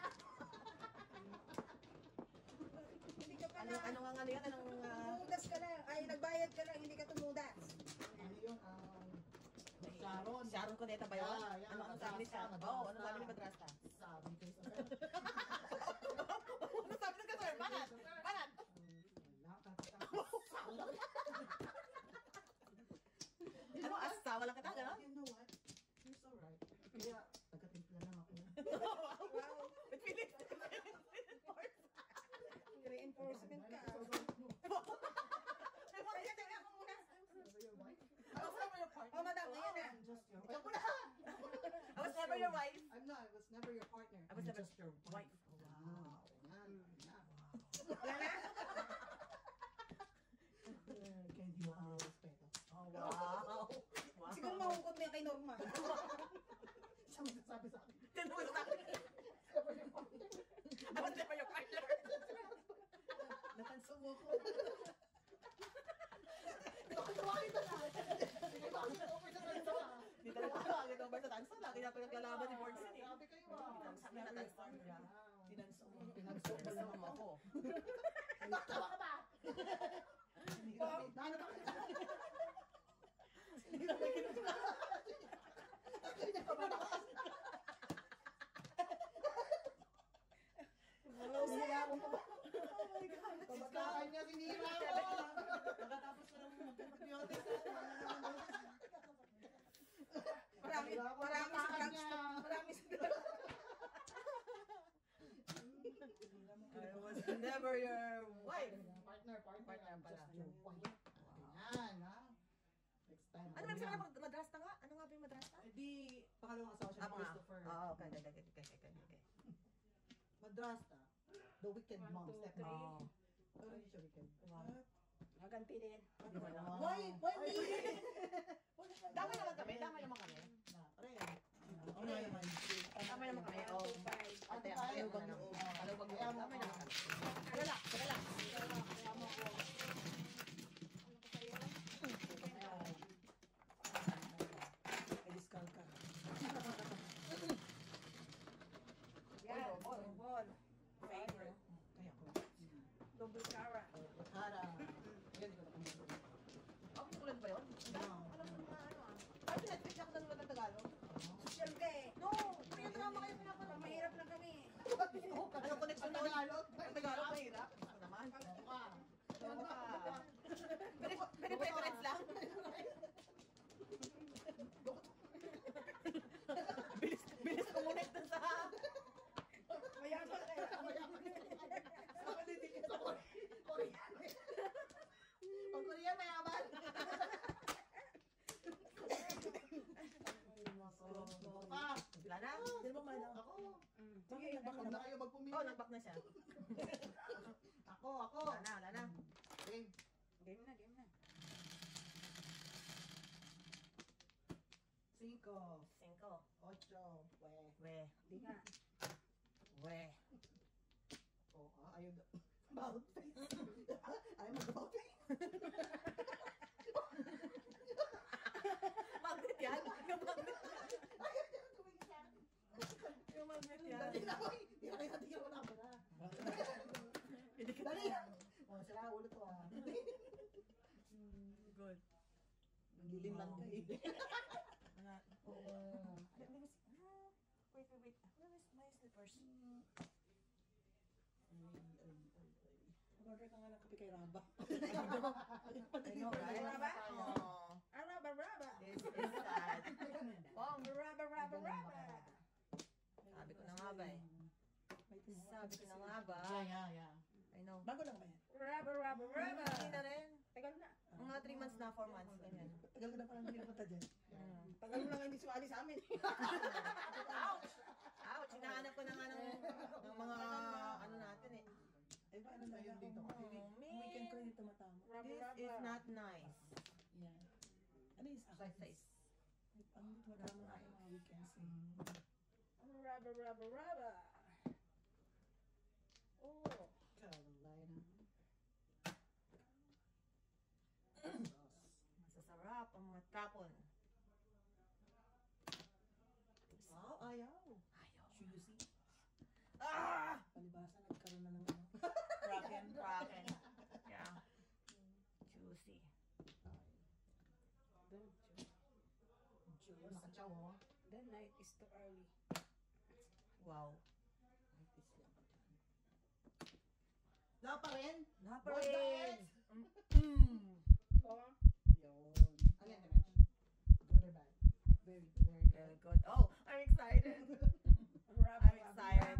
Hindi ka pa Ano nga yan? Anong... tumudas ka lang. Ay, nagbayad ka lang. Hindi ka tumudas. Ano yun? Sharon. Sharon Cuneta ba yun? Yeah, yeah. Ano sabi ni Sharon? Madrasta. Oo, ano sabi ni Madrasta? Sabi ko sa Ano sabi ng kasar? Banat! Banat! Ano, asawa lang kita, gano'n? You know what? You're so right. Kaya, nagkatimpla lang ako. Wow. With Philip. Reinforcement ka. Ay, wala yan, tingnan ko muna. I was never your partner. Oh, madam, ayan na. I'm just your Ikaw muna. I was never your wife. I'm not. I was never your partner. I was I'm never just your wife. Wow. Yan. Yan. Wala na? Wow. Wow. Siguro mahugot na yan kay Norma. Siya magsasabi sa akin. Tinulog sa akin. Ano pa yung partner? Natanso mo ko. Tumakin na lang. Sige, bakit ako pa sa tanso ah? Hindi talaga ako agad over sa tanso. Lagi na pinagkalaban ni Borgsin eh. Grabe kayo ah. Sa akin natanso niya. Tinanso mo. Pinagso ko lang. Tinanso mo ako. Tawa ka ba? Ano ka? Hindi na may kinuha. Hindi ka ba nakas? Sinira ako pa ba? Oh my God. Pabatakan niya, sinira ako. Nakatapos na lang mag-antibiotics. Marami si drugs. Marami si drugs. I was never your wife. Partner Partner pala. Yan, ha? Next time. Ano man sabi na madrasta nga? Ano nga ba yung madrasta? Di, pangalawang asawa siya ni Christopher. Oo, okay. Madrasta. The wicked mom, step Oo. Pero hindi siya wicked. Maganti din. Why me? Dama naman kami. Ren. Ano naman? Dama naman kami. Oo. Ate, ayaw bang noo. Ayaw bang noo. Dama naman kami. Teka lang. Discount ka. Yan. Bol. Favorite. Kaya ko. Double cara. Hara. Yan, hindi ko na kumuha. Ako tulad ba yun? Alam mo na ano ah. Ay, Netflix ako nanonood ng Tagalog. Social ka eh. No! Korean drama kayo pinapanood. Mahirap lang kami eh. Anong connection na Tagalog? Ang Tagalog mahirap. Ako naman. Ano ka? Preference lang. Bilis kumunit dun sa... Mayaman ka eh. Korean. Pag Korean, mayaman. Wala na. Hindi mo man Ako. Sige, Huwag na kayo magpumili. Oh, nag-back na siya. Ako. Wala na. Okay. game na. 5, 5. 8, We. Di nga. Oh, ayaw daw. About face. Ayaw mag-about face. Magnet yan. Yung magnet. Ayaw niya tumingin sa akin. Yung magnet yan. Dali na ko. Hindi na kayo natigil ko na ako na. Dali. Oh, sira ulo to ah. Good. Nagiling lang kayo. Wait. Where is my slippers? Order ka nga ng kape kay Raba. I know, right? Raba? Oh, Raba. this is sad. Pong, Raba. sabi ko na nga ba eh. Sabi ko na nga ba. Yeah. I know. Bago lang ba yan? Raba. Hindi na rin. Tagal na. Mga 3 months na, 4 months. Ganyan. Tagal ko na parang hindi napunta dyan. Tagal mo lang hindi sumali sa amin. Ouch! Ouch! Hinahanap ko na nga ng mga ano natin eh. Ay, paano na yun dito? Oh, Weekend ko man. yung tumatama. This is not nice. Yan. Ano yung sa akin? Size. Ang tumatama na ako mga weekends eh. Raba. Oh. Carolina. Masasarap ang mga tapon. Wow, ayaw. Juicy. Ah! Palibasa nagkaroon na ng ano. Kraken. Yeah. Juicy. Nakatsaw oh. The night is too early. Wow. Wala pa rin? Napalit! Oh. Yun. Ayan, Dinesh. Good or bad? Very, very Very good. Oh, I'm excited. Raba. I'm excited.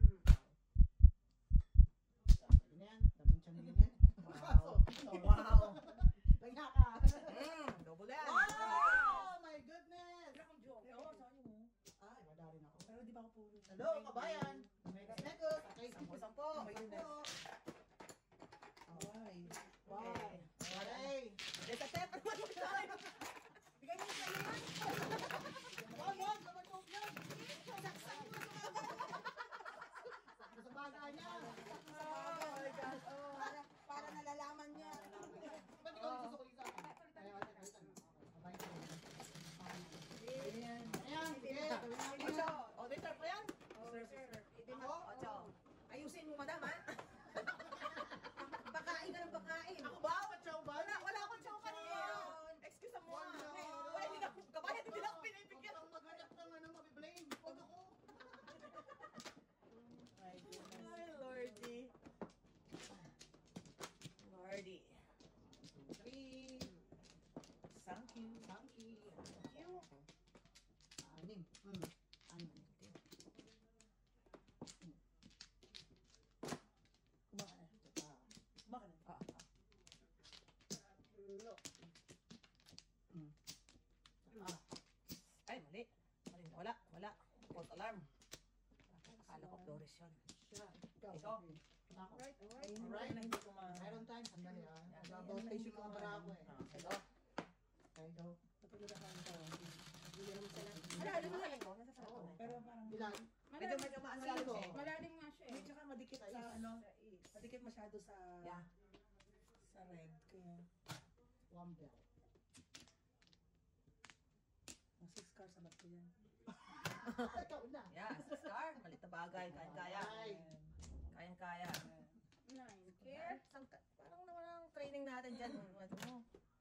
Yan, daming tiyan din yan. Wow. Lagya ka. Double yan. Oh my goodness! Oo, saan mo? Ay, wala rin ako. Pero di ba ako puro? Hello, kabayan! Megas. Okay, 10. Ay. Wow. Okay. Let's attempt. Flores yun. Siya. Ikaw. Ikaw. Ako. Alright. Alright. Na hindi ko ma... Meron time. Sandali ah. Yan. About face yung mga barako eh. Ito. Okay, go. Patulog ako ito. Hindi naman sila. Ano mo yan ko? Nasa sarap Oo. ko. Pero parang Ilan? Medyo maano lang siya eh. malalim nga siya At eh. saka madikit Sa sa is. ano, Sa is. madikit masyado sa Yeah. sa red. Kaya One bell. ang 6 cars sa bato yan. Ikaw na. Yeah, star. Malit na bagay. Kayang-kaya. Ay. Kayang-kaya. 9. Care. Parang naman ang training natin dyan. Ano mo?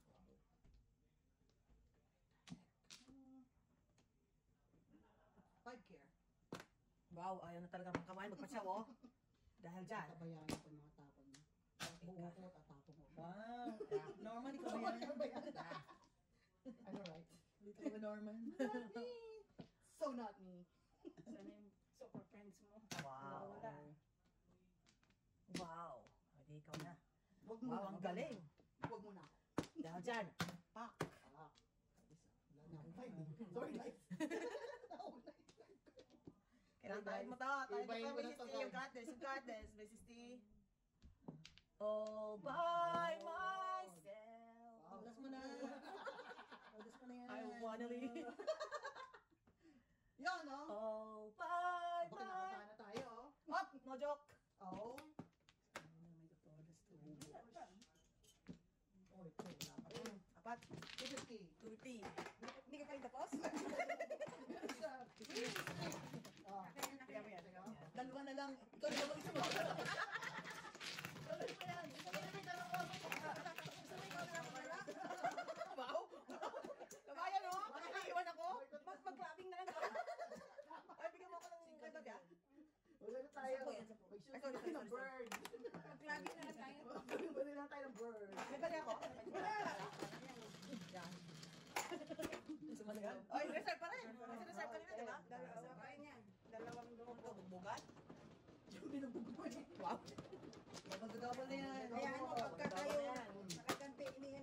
Five care. Wow, ayaw na talaga magkamay. Magpatsaw, oh. Dahil dyan. Tabayan ko yung mga tapon mo. Buo ko, tatapon mo. Wow! Norman, ikaw ba yan? Ano right? Dito ka ba Norman? Not me. So not me. Sana yung super friends mo. Wow. Wala. Wow. Hindi ikaw na. Wag mo Wow, na. ang galing. Wag mo na. Dahil dyan. Pak. Ah. Wala na akong five. Sorry guys. Nauna. Kailangan tayo mo to. Tayo Ibahin mo ko na Mrs. to, T. guys. You got this. You got this, Mrs. T. All by myself. Wow. Udas mo na. Udas mo na yan. I wanna leave. Yan, no? All by Baka my... nakakanta na tayo, oh. Oh, no joke. Oh. Medyo todas to. Oh, ito. Wala pa rin. Apat. 50. 30. Hindi ka pa rin tapos? Oh. Tingnan mo yan. Dalawa na lang. Ikaw na lang isa mo. Wow. Kabayan, no? Naiiwan ako. Mag-clubbing na lang ako. Ay, bigyan mo ako ng kanta ka. Wala na tayo. Sampo yan, sampo. Mag-shoot Ay, sorry, tayo ng sorry, bird. Mag-clubbing na lang tayo. Wala na tayo ng bird. May bali ako. Yan. Sumalihan. Oy, reserve pa rin. Kasi reserve kanina, di ba? Dalawa pa rin yan. Dalawang Ito, grupo. bugbugan. Yung binugbog mo eh. Wow. Magagabal na yan. Kaya ano, pagka Dalawa kayo yan. makakante, hindi yan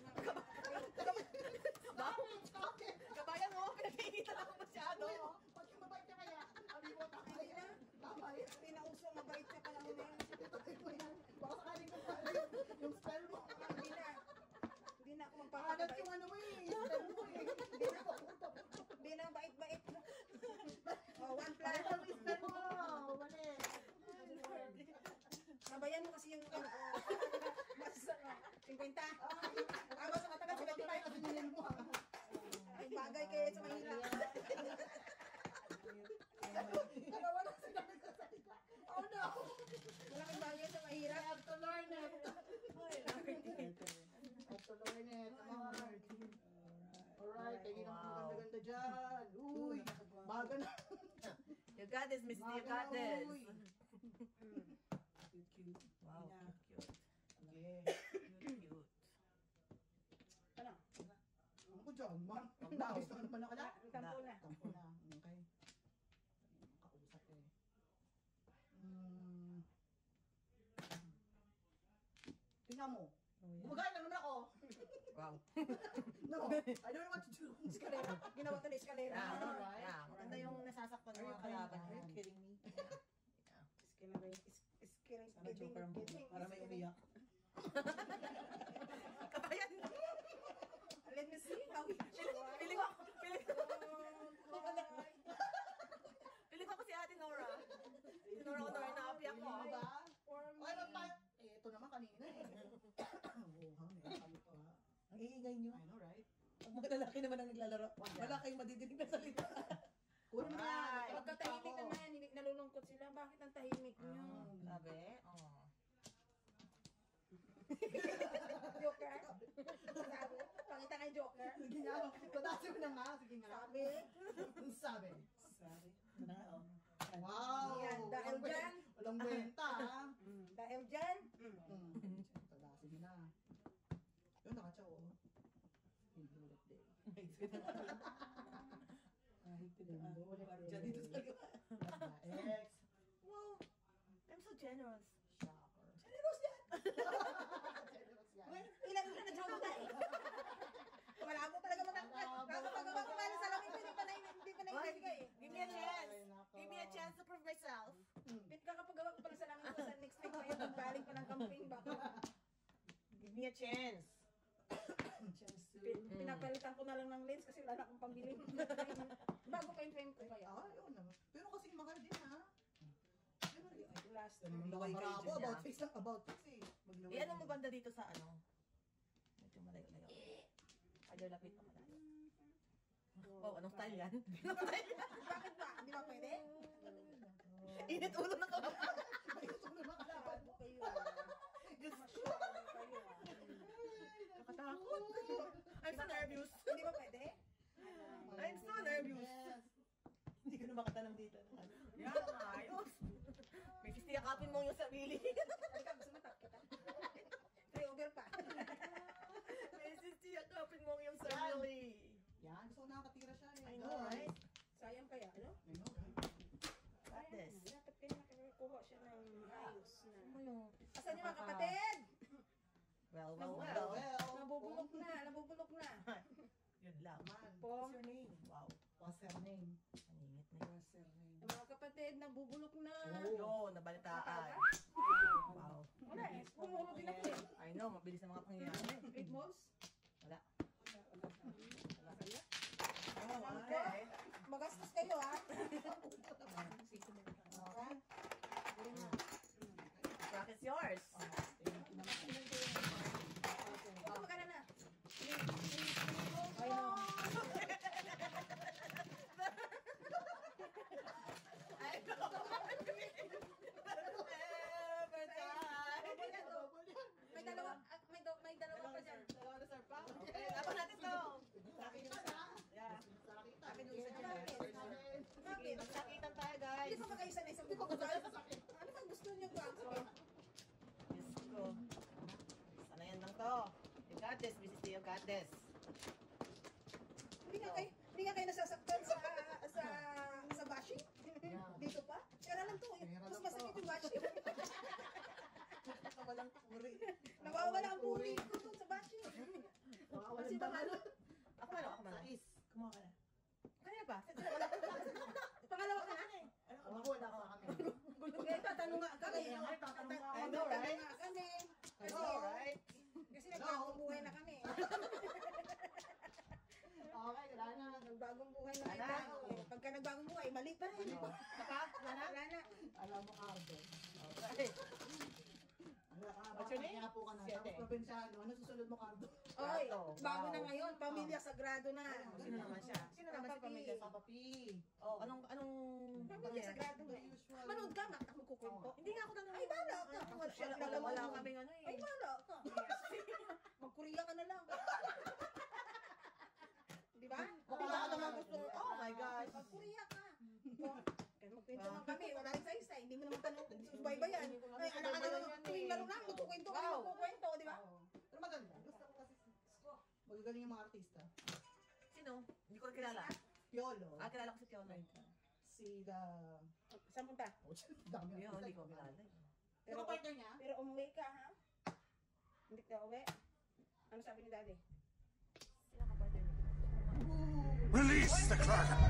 Kabayan mo, pinag-iinitan ako masyado. Pag yung mabait ka kaya, sabi mo, tama yan. Tama yan. Hindi na uso, mabait ka pala mo na yan. Ituloy mo yan. Baka sakaling kung paano yung spell mo. Hindi na. Hindi na ako Alat magpapakabait. yung ano mo eh. Spell mo eh. Hindi na ako. Hindi na bait-bait. Oh, one Paano plan. yung spell mo? Mali. Sabayan mo kasi yung ano. Mas 50. Ako sa matagal, Ako tayo 75. kasi nilin mo ha. Ay, bagay kayo sa mahirap. Nagawa na sinabi ko sa ika. Oh no. Malaking bagay sa I mahirap. have to learn it. I have to learn it. Mark. Alright, tingin ang maganda-ganda dyan. Uy, baga na. You got this, Miss T. You got Baga na, this. uy. Cute. Wow, cute, Yeah. cute. Ano? Ano ko dyan, ma? Nagdahis na naman ako na. Tampo na. Tampo na. Okay. Makausap eh. Tingnan mo. Gumagaya lang naman ako. Wow. No, I don't know what to do. Eskalera. Ginawa ito na eskalera. Yeah, Alright. yeah. Maganda yung nasasaktan ng mga kalaban. Are you kidding me? Eskalera. Eskalera. Sana joker ang buko para may umiyak. Kabayan. Let me see how we Piling ko, piling ko. Piling ko si Ate Nora. Si Nora naapi ako. Ano ba? for Ay, magpa- eh, ito naman kanina eh. Oh, hangin. Ano to ha? Ang iingay nyo. I know, right? Pag mga lalaki naman ang naglalaro, wala kayong madidinig na salita. Kunin mo na yan. pagkatahimik naman, hindi nalulungkot sila. Bakit ang tahimik nyo? Sabi? Oh. Joker? Sabi? Pakita kay Joker? Sige nga. Patasin mo na nga. Sige nga. Sabi? Ang sabi. Sorry. Na, oh. Wow. Yan, dahil Walang dyan. Walang benta ha. Dahil dyan, Patasin mo na. Yun, nakatsaw oh. Hindi ulit din. Kahit dyan dito sa liwa. X. Wow. I'm so generous. Shocker. Generous yan! Generous yan. ilan na joke na eh. Wala mo talaga magpagawa ko man sa langit, hindi pa na ibigay eh. Give me a chance. Ay, nako. Give me a chance to prove myself. galing pa ng camping baka. Give me a chance. Pinapalitan ko na lang ng lens kasi wala na akong pambili. Bago pa yung frame ko kaya. Yun naman. Pero kasing mahal din ha. Last. Maglaway Mga ka ako. region About niya. face lang. About face eh. Maglaway. Eh, ano mo banda dito sa ano? Medyo malayo-layo. Ayaw lapit pa malayo. Oh, anong style yan? Bakit ba? Hindi ba pwede? Init ulo ng kapag. Masyado kayo. Masyado kayo. Nakatakot. I'm so nervous. Hindi ba pwede? I'm so nervous. Hindi ko na makatanong dito. Yan, ayos. May sisiyakapin mo yung sarili. Halika, gusto mo tap kita? Try over pa. May sisiyakapin mo yung sarili. Yan. Gusto ko nakakatira siya eh. I know, right? Sayang kaya, ano? I know, right? Got this. Dapat kayo nakakuha siya ng ayos na. Ano yung... Asan yung mga kapatid? Well. Nabubulok na, nabubulok na. Yun lang. Man. Pong, What's your name? Wow. What's her name? Maningit na yun. What's her name? ang mga kapatid, nabubulok na. Yun, nabalitaan. Wow. Wala eh, pumuro din ako eh. I know, mabilis na mga pangyayari. Great malls? Wala. Oh, Okay. magastos kayo ha. Okay? Rock is yours. Ito magkano na? I know. I know. Every time. May dalawa pa dyan. Dalawa na sir pa. Okay, tapos natin to. Sa akin yung isa. Yeah. Sa akin. Sa akin yung isa dyan. Bakit? Magsakitan tayo, guys. Hindi pa ba kayo sanay sa pagkakasal? Ano bang gusto niyo gagawin? Diyos ko. Sanayan lang to. You got this, Mrs. T. You got this. Hindi nga kayo nasasaktan sa bashing? Dito pa? Kaya lang to. Mas masakit yung bashing. Walang puri. Nawawala ang puri ko dun sa bashing. Kasi ba ano? Ako man. Sais. Kumuha ka na. Kaya ba? Wala ko pa. Pangalawa ka na? Ako wala ka kami. Kaya tatanong nga kami. I know, right? Tatanong nga kami. I know, right? Kasi nagbagong buhay na kami. Okay, wala na. Nagbagong buhay na Wala. tayo. Pagka nagbagong buhay, mali pa rin. Saka, wala na? Wala na. Alam mo, Cardo. Okay. What's your name? Kaya po ka na. Siete. Tapos probinsyano. Ano susunod mo, Cardo? Oy, Wow. bago na ngayon. Pamilya sagrado na. Sino naman siya? Sino naman si Pamilya? Papa P. Oh, anong Pamilya sagrado na. Usual. Manood ka, mak ako kukwento. Hindi nga ako nanonood. Ay, bala ka. Wala kaming ano eh. Ay, bala ka. Mag-Korea ka na lang. Di ba? Baka baka naman gusto mo. Oh my gosh. Mag-Korea ka. Kaya magkwento lang kami. Wala rin sa isa. Hindi mo naman tanong subaybayan. Ay, anak ka naman. Tuwing laro lang, magkukwento ka. Magkukwento, di ba? Oo. Pero maganda. Gusto ko kasi magagaling yung mga artista. Sino? Hindi ko na kilala. Piolo. Kilala ko si Piolo. Si the... Saan punta? Dami Yun, artista. hindi ko kilala. Pero partner niya? Pero umuwi ka, ha? Hindi ka uwi? Ano sabi ni daddy? Sino ka partner niya? Release the Kraken!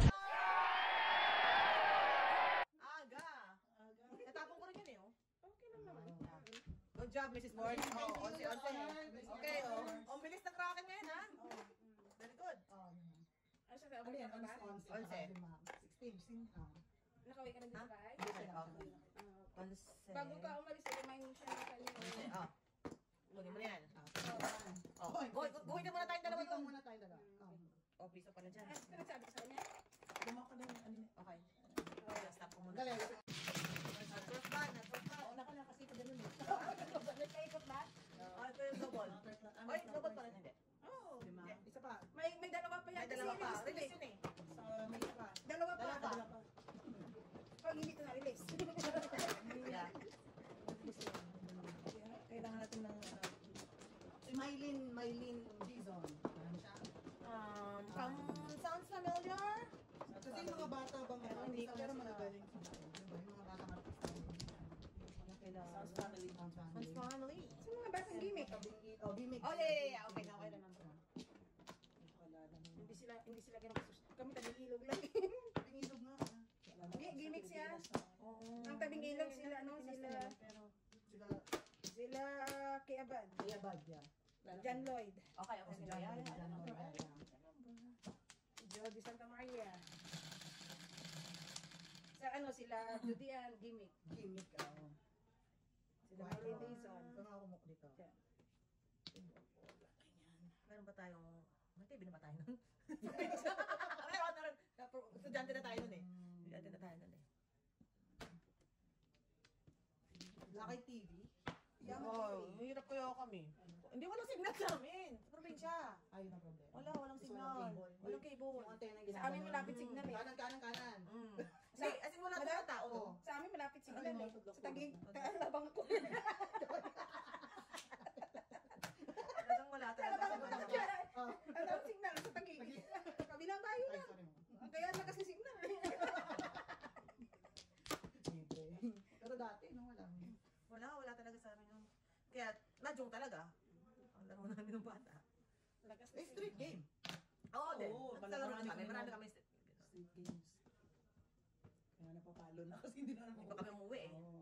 Aga! Natapon ko rin yun eh, oh. Okay lang naman. Good job, Mrs. Ward. Oh, onse. Okay, oh. Ang bilis ng Kraken ngayon, ha? Very good. Ano sabi Ano mo yan? ka ba? 11. 16. Nakauwi ka na dito ba? Onse, oh. Onse. Bago ka umalis, remind siya na kanya. Onse, oh. Kunin mo na yan. Oh, Hoy, guhin na muna tayong dalawa Dalawa doon. muna tayo dalawa. Oh, piso pala dyan. Ano nagsabi ka sa kanya? Gumawa ka na yung ano. Okay. Stop ko muna. Galing. First ban. Naka kasi pa ganun eh. Nagkaikot ba? Ito yung double. Ay, double pa rin. Hindi. Oo. Isa pa. May dalawa pa yan. May dalawa pa. Kasi Release release yun eh. So, may isa pa. Dalawa pa. Dalawa pa. Pag hindi ko na-release. Yeah. Kailangan natin ng... Si Mylene Dizon. Ano siya? Sounds familiar? Kasi yung mga bata bang Hindi ko pero sila. magagaling sila. Diba? Yung mga batang artista. Sounds family. Sounds Sounds family. family. Sa mga batang gimmick. Oh, gimmick. Oh, yeah. Okay na, okay na. Hindi sila ginagusto. Kami tabing ilog lang. Pingilog nga. Gimmick siya. Oo. Ang tabing ilog sila, ano, sila. Sila Sila Kiabad. Kaya bad yan. John Lloyd. Okay, ako si Jaya. Jody Santa Maria. Sa ano sila, Judian, Gimmick. Gimmick, oo. Sila Marlene Dizon. Ito nga kumuk dito. Yan. Meron ba tayong... May TV na ba tayo nun? Meron na rin. Estudyante na tayo nun eh. Estudyante na tayo nun eh. Lakay TV. Oo, mahirap kaya kami. Hindi, walang signal sa amin. Sa probinsya. Ayun ang problema. Walang Gusto signal. walang cable. Walang cable. Yung antena Sa amin malapit signal eh. Kanan. Kasi, as in wala tayong tao. Oo. Sa amin malapit signal Ano eh. yung Sa Taguig, labang ako. Talagang wala talaga. Ano ang signal sa Taguig? Kabilang tayo Ay, na. sorry mo. Kaya na kasi signal eh. Pero dati, no, wala. Wala talaga sa amin yung... Kaya, nadyong talaga. Ang laro namin ng bata. Lakas Eh, street game. Oo, din. Oo, Naglalaro din kami. marami Marami kami. kami. Street games. Kaya napapalo na kasi hindi na naman. Hindi pa kami umuwi eh. Oo.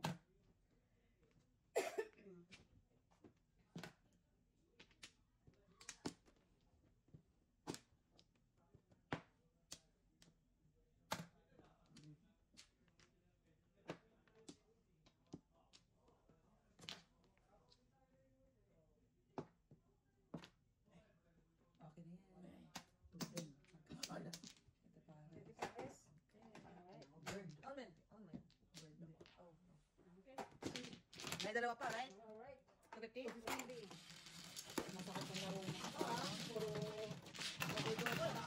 Okay na yan. Tubig. Magkakala. Ito para. Pwede pa es. Alright. Bird. Almond. Bird. Oh. Okay. May dalawa pa, right? Alright. 250? Masakit ang laro na. Puro... Nagdodobol ah.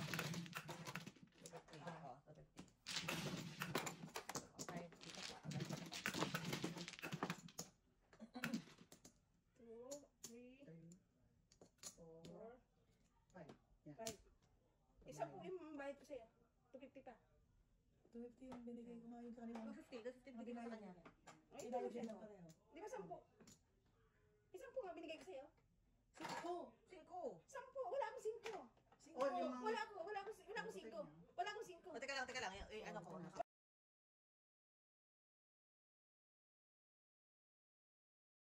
250. Oo, 250. Okay, dito po. 2, 3, 4, 5. Isa po yung bayad ko sa'yo. 250 pa. 250 yung binigay ko ngayon kanina. 250 bigay ko sa kanya. Ay, Ibalik siya. din ang pareho. Di ba 10? Isang po nga binigay ko sa'yo. 5. 10. Wala akong 5. Oh, yung mga- Wala akong 5. Wala akong 5. O, teka lang. Ano ko?